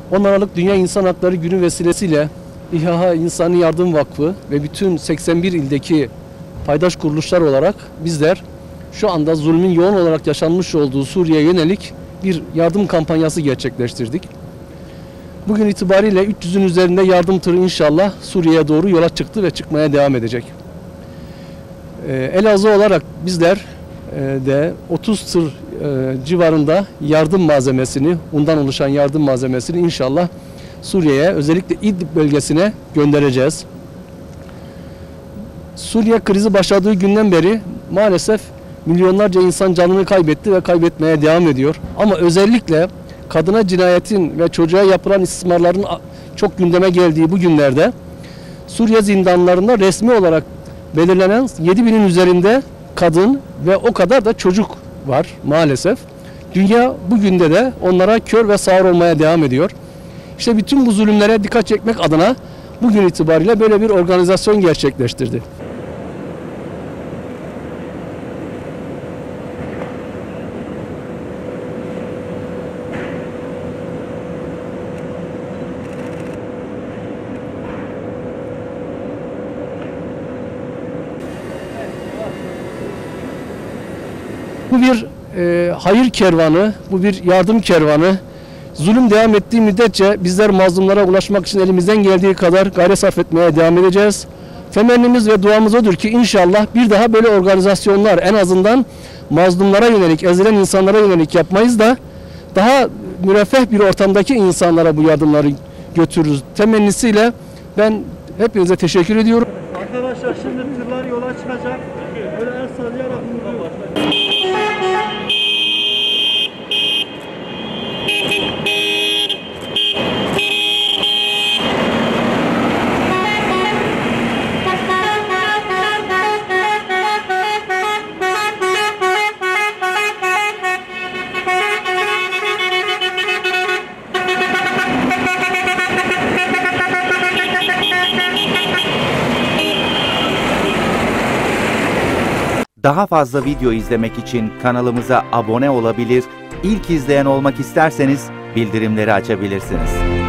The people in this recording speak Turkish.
10 Aralık Dünya İnsan Hakları Günü vesilesiyle İHA İnsani Yardım Vakfı ve bütün 81 ildeki paydaş kuruluşlar olarak bizler şu anda zulmün yoğun olarak yaşanmış olduğu Suriye'ye yönelik bir yardım kampanyası gerçekleştirdik. Bugün itibariyle 300'ün üzerinde yardım tırı inşallah Suriye'ye doğru yola çıktı ve çıkmaya devam edecek. Elazığ olarak bizler de 30 tır civarında yardım malzemesini, undan oluşan yardım malzemesini inşallah Suriye'ye, özellikle İdlib bölgesine göndereceğiz. Suriye krizi başladığı günden beri maalesef milyonlarca insan canını kaybetti ve kaybetmeye devam ediyor. Ama özellikle kadına cinayetin ve çocuğa yapılan istismarların çok gündeme geldiği bu günlerde Suriye zindanlarında resmi olarak belirlenen 7.000'in üzerinde kadın ve o kadar da çocuk var maalesef. Dünya bugün de onlara kör ve sağır olmaya devam ediyor. İşte bütün bu zulümlere dikkat çekmek adına bugün itibariyle böyle bir organizasyon gerçekleştirdi. Bu bir hayır kervanı, bu bir yardım kervanı. Zulüm devam ettiği müddetçe bizler mazlumlara ulaşmak için elimizden geldiği kadar gayret sarf etmeye devam edeceğiz. Temennimiz ve duamız odur ki inşallah bir daha böyle organizasyonlar en azından mazlumlara yönelik, ezilen insanlara yönelik yapmayız da daha müreffeh bir ortamdaki insanlara bu yardımları götürürüz temennisiyle ben hepinize teşekkür ediyorum. Arkadaşlar şimdi tırlar yola çıkacak. Böyle el sallayarak vuruyor. Daha fazla video izlemek için kanalımıza abone olabilir, ilk izleyen olmak isterseniz bildirimleri açabilirsiniz.